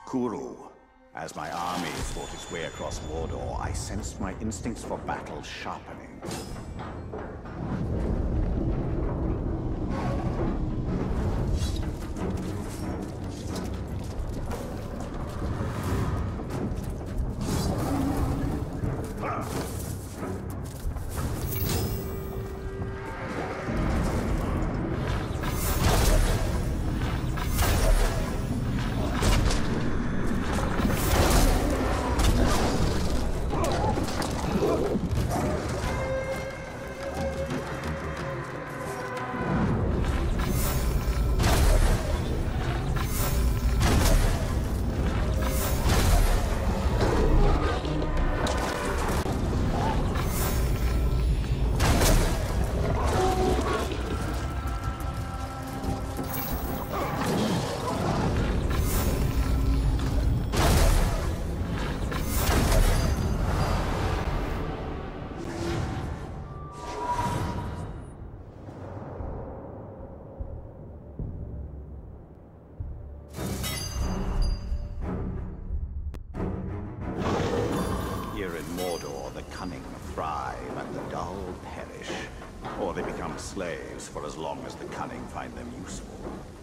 Kuru. As my army fought its way across Mordor, I sensed my instincts for battle sharpening. Here in Mordor, the cunning thrive and the dull perish. Or they become slaves for as long as the cunning find them useful.